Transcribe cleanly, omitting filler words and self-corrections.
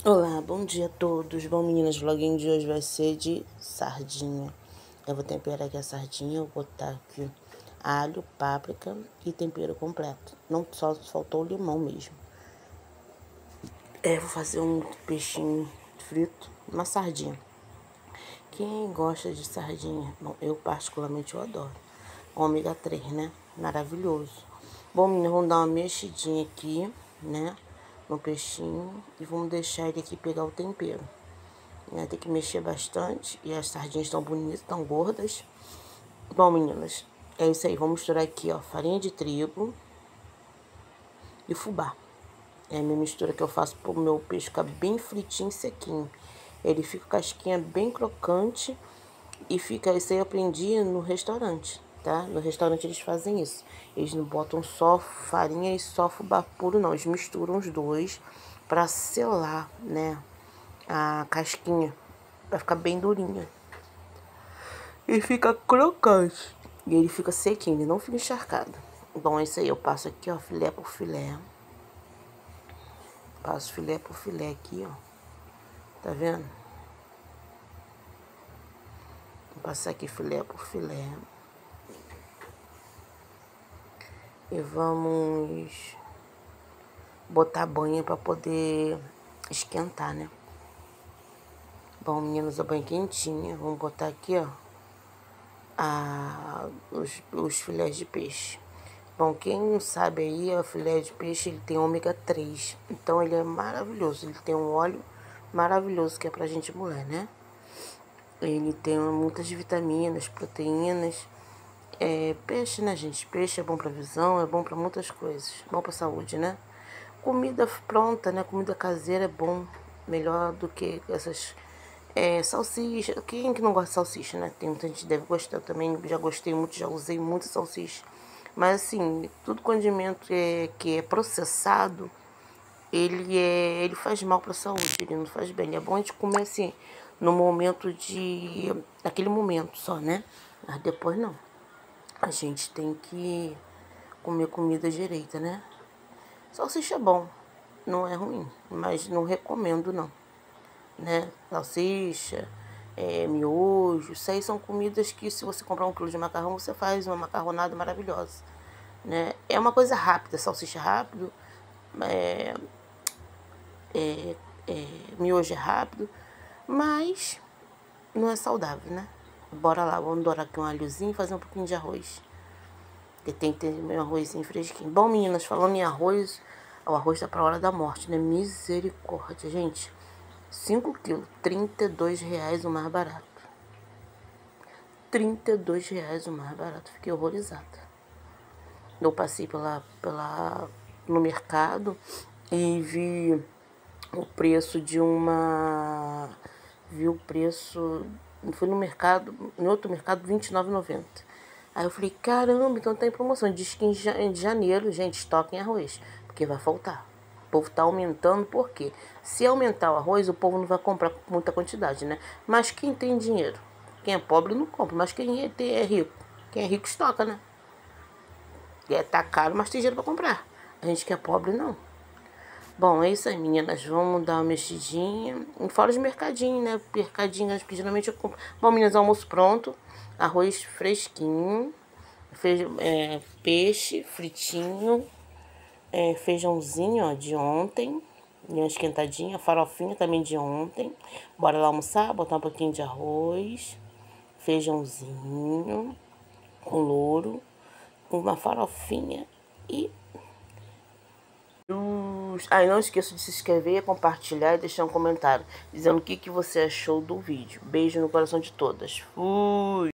Olá, bom dia a todos. Bom, meninas, o vloguinho de hoje vai ser de sardinha. Eu vou temperar aqui a sardinha, eu vou botar aqui alho, páprica e tempero completo. Não só faltou o limão mesmo. Vou fazer um peixinho frito, uma sardinha. Quem gosta de sardinha? Bom, eu particularmente eu adoro. Ômega 3, né? Maravilhoso. Bom, meninas, vamos dar uma mexidinha aqui, né? No peixinho e vamos deixar ele aqui pegar o tempero. Tem que mexer bastante. E as sardinhas estão bonitas, estão gordas. Bom, meninas, é isso aí. Vamos misturar aqui, ó, farinha de trigo e fubá. É a minha mistura que eu faço pro meu peixe ficar bem fritinho e sequinho. Ele fica casquinha bem crocante e fica... Isso aí eu aprendi no restaurante, tá? No restaurante eles fazem isso. Eles não botam só farinha e só fubá puro, não. Eles misturam os dois pra selar, né, a casquinha, pra ficar bem durinha. E fica crocante. E ele fica sequinho, ele não fica encharcado. Bom, é isso aí. Eu passo aqui, ó, filé por filé. Passo filé por filé aqui, ó. Tá vendo? Vou passar aqui filé por filé. E vamos botar a banha pra poder esquentar, né? Bom, meninos, a banha quentinha. Vamos botar aqui, ó, os filés de peixe. Bom, quem não sabe aí, o filé de peixe ele tem ômega 3. Então ele é maravilhoso. Ele tem um óleo maravilhoso que é pra gente mulher, né? Ele tem muitas vitaminas, proteínas. Peixe, né, gente? Peixe é bom pra visão, é bom pra muitas coisas. Bom pra saúde, né? Comida pronta, né? Comida caseira é bom. Melhor do que essas salsicha. Quem que não gosta de salsicha, né? Tem muita gente que deve gostar. Eu também já gostei muito, já usei muito salsicha. Mas assim, tudo condimento que é processado, ele faz mal para a saúde, ele não faz bem. É bom a gente comer assim, no momento naquele momento só, né? Mas depois não. A gente tem que comer comida direita, né? Salsicha é bom, não é ruim, mas não recomendo não, né? Salsicha, miojo, isso aí são comidas que se você comprar 1 quilo de macarrão, você faz uma macarronada maravilhosa, né? É uma coisa rápida, salsicha rápido, miojo é rápido, mas não é saudável, né? Bora lá, vamos dourar aqui um alhozinho e fazer um pouquinho de arroz. Porque tem que ter meu arrozinho fresquinho. Bom, meninas, falando em arroz, o arroz tá pra hora da morte, né? Misericórdia, gente. 5 quilos, R$ 32 o mais barato. R$ 32 o mais barato. Fiquei horrorizada. Eu passei no mercado e vi o preço de uma... Vi o preço... Fui no mercado, em outro mercado, R$ 29,90. Aí eu falei, caramba, então tá em promoção. Diz que em janeiro, gente, estoquem arroz, porque vai faltar. O povo tá aumentando, por quê? Se aumentar o arroz, o povo não vai comprar com muita quantidade, né? Mas quem tem dinheiro? Quem é pobre não compra, mas quem é rico? Quem é rico estoca, né? Tá caro, mas tem dinheiro pra comprar. A gente que é pobre, não. Bom, é isso aí, meninas. Vamos dar uma mexidinha. Fora de mercadinho, né? Mercadinho, geralmente eu compro. Bom, meninas, almoço pronto. Arroz fresquinho. Peixe fritinho. Feijãozinho, ó, de ontem. Uma esquentadinha. Farofinha também de ontem. Bora lá almoçar, botar um pouquinho de arroz. Feijãozinho. Com louro. Com uma farofinha. E... não esqueça de se inscrever, compartilhar e deixar um comentário dizendo o que você achou do vídeo. Beijo no coração de todas. Fui!